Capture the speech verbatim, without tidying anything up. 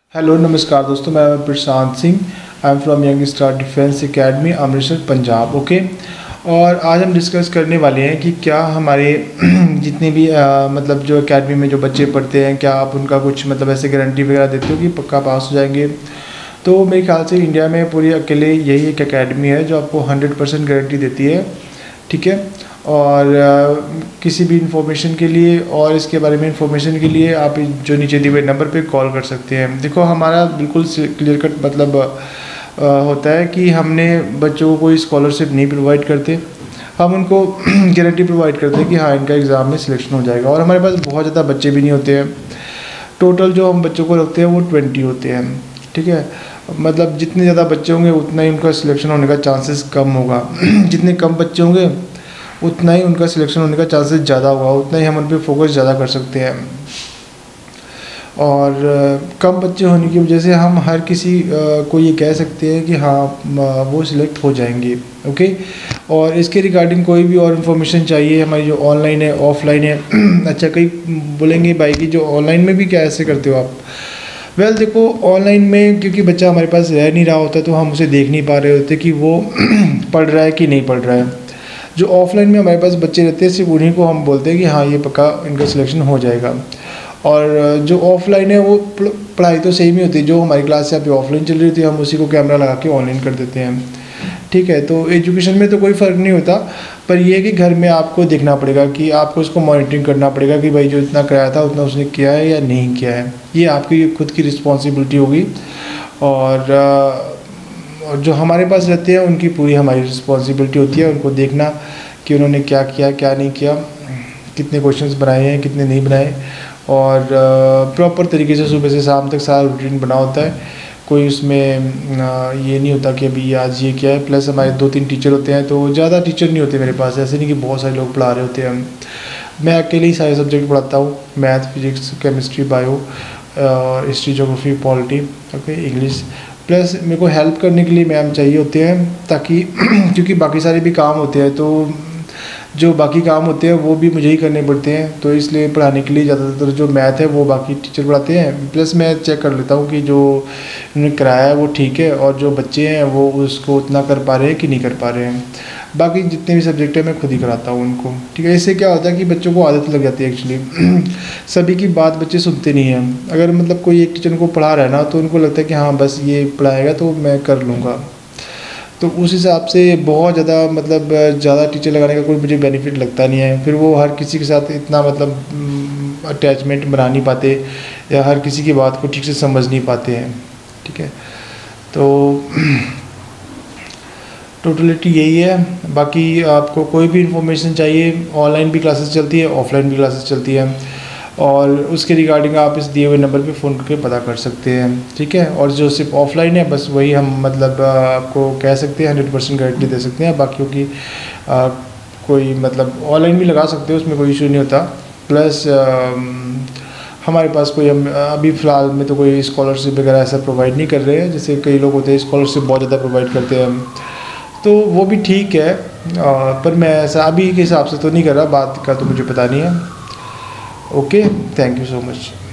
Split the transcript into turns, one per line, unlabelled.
Hello नमस्कार दोस्तों, मैं Prashant Singh. I am from young star defence academy Amritsar Punjab. Okay, और आज हम डिस्कस करने वाले हैं कि क्या हमारे जितने भी आ, मतलब जो एकेडमी में जो बच्चे पढ़ते हैं, क्या आप उनका कुछ मतलब ऐसे गारंटी वगैरह देते हो कि पक्का पास हो जाएंगे। तो मेरे ख्याल से इंडिया में पूरी अकेले यही एक एकेडमी है जो आपको हंड्रेड परसेंट गारंटी देती है। ठीक है, और आ, किसी भी इंफॉर्मेशन के लिए और इसके बारे में इंफॉर्मेशन के लिए आप जो नीचे दिए हुए नंबर पे कॉल कर सकते हैं। देखो, हमारा बिल्कुल क्लियर कट मतलब आ, होता है कि हमने बच्चों को कोई स्कॉलरशिप नहीं प्रोवाइड करते, हम उनको गारंटी प्रोवाइड करते हैं कि हाँ इनका एग्ज़ाम में सिलेक्शन हो जाएगा। और हमारे पास बहुत ज़्यादा बच्चे भी नहीं होते हैं, टोटल जो हम बच्चों को रखते हैं वो ट्वेंटी होते हैं। ठीक है, मतलब जितने ज़्यादा बच्चे होंगे उतना ही उनका सिलेक्शन होने का चांसेस कम होगा जितने कम बच्चे होंगे उतना ही उनका सिलेक्शन होने का चांसेस ज़्यादा होगा, उतना ही हम उन पर फोकस ज़्यादा कर सकते हैं। और कम बच्चे होने की वजह से हम हर किसी को ये कह सकते हैं कि हाँ वो सिलेक्ट हो जाएंगे। ओके, और इसके रिगार्डिंग कोई भी और इन्फॉर्मेशन चाहिए हमारी जो ऑनलाइन है ऑफलाइन है अच्छा, कई बोलेंगे भाई कि जो ऑनलाइन में भी क्या ऐसे करते हो आप। वेल well, देखो, ऑनलाइन में क्योंकि बच्चा हमारे पास रह नहीं रहा होता तो हम उसे देख नहीं पा रहे होते कि वो पढ़ रहा है कि नहीं पढ़ रहा है। जो ऑफलाइन में हमारे पास बच्चे रहते हैं सिर्फ उन्हीं को हम बोलते हैं कि हाँ ये पक्का इनका सिलेक्शन हो जाएगा। और जो ऑफलाइन है वो पढ़ाई तो सेम ही होती है, जो हमारी क्लास यहाँ पे ऑफलाइन चल रही होती है हम उसी को कैमरा लगा के ऑनलाइन कर देते हैं। ठीक है, तो एजुकेशन में तो कोई फ़र्क नहीं होता, पर यह है कि घर में आपको देखना पड़ेगा कि आपको उसको मॉनिटरिंग करना पड़ेगा कि भाई जो इतना कराया था उतना उसने किया है या नहीं किया है। ये आपकी खुद की रिस्पॉन्सिबिलिटी होगी। और और जो हमारे पास रहते हैं उनकी पूरी हमारी रिस्पॉन्सिबिलिटी होती है उनको देखना कि उन्होंने क्या किया क्या नहीं किया, कितने क्वेश्चंस बनाए हैं कितने नहीं बनाए। और प्रॉपर तरीके से सुबह से शाम तक सारा रूटीन बना होता है, कोई उसमें ये नहीं होता कि अभी आज ये क्या है। प्लस हमारे दो तीन टीचर होते हैं, तो ज़्यादा टीचर नहीं होते मेरे पास, ऐसे नहीं कि बहुत सारे लोग पढ़ा रहे होते हैं। मैं अकेले ही सारे सब्जेक्ट पढ़ाता हूँ, मैथ फिजिक्स केमिस्ट्री बायो और history geography polity okay English. Plus मेरे को हेल्प करने के लिए मैम चाहिए होते हैं ताकि क्योंकि बाकी सारे भी काम होते हैं, तो जो बाकी काम होते हैं वो भी मुझे ही करने पड़ते हैं, तो इसलिए पढ़ाने के लिए ज़्यादातर जो मैथ है वो बाकी टीचर पढ़ाते हैं। प्लस मैं चेक कर लेता हूँ कि जो उन्होंने कराया है वो ठीक है और जो बच्चे हैं वो उसको उतना कर पा रहे हैं कि नहीं कर पा रहे हैं। बाकी जितने भी सब्जेक्ट है मैं खुद ही कराता हूँ उनको। ठीक है, इससे क्या होता है कि बच्चों को आदत लग जाती है एक्चुअली सभी की बात बच्चे सुनते नहीं हैं। अगर मतलब कोई एक टीचर को पढ़ा रहा है ना तो उनको लगता है कि हाँ बस ये पढ़ाएगा तो मैं कर लूँगा, तो उस हिसाब से बहुत ज़्यादा मतलब ज़्यादा टीचर लगाने का कोई मुझे बेनिफिट लगता नहीं है। फिर वो हर किसी के साथ इतना मतलब अटैचमेंट बना नहीं पाते या हर किसी की बात को ठीक से समझ नहीं पाते हैं। ठीक है, तो टोटलिटी यही है। बाकी आपको कोई भी इंफॉर्मेशन चाहिए, ऑनलाइन भी क्लासेस चलती है ऑफलाइन भी क्लासेस चलती है, और उसके रिगार्डिंग आप इस दिए हुए नंबर पे फ़ोन करके पता कर सकते हैं। ठीक है, और जो सिर्फ ऑफलाइन है बस वही हम मतलब आपको कह सकते हैं हंड्रेड परसेंट गारंटी दे सकते हैं। बाकियों की आ, कोई मतलब ऑनलाइन भी लगा सकते हो, उसमें कोई इशू नहीं होता। प्लस आ, हमारे पास कोई हम अभी फ़िलहाल में तो कोई स्कॉलरशिप वगैरह ऐसा प्रोवाइड नहीं कर रहे हैं, जैसे कई लोग होते हैं स्कॉलरशिप बहुत ज़्यादा प्रोवाइड करते हैं, तो वो भी ठीक है। आ, पर मैं ऐसा अभी के हिसाब से तो नहीं कर रहा, बात का तो मुझे पता नहीं है। Okay, thank you so much.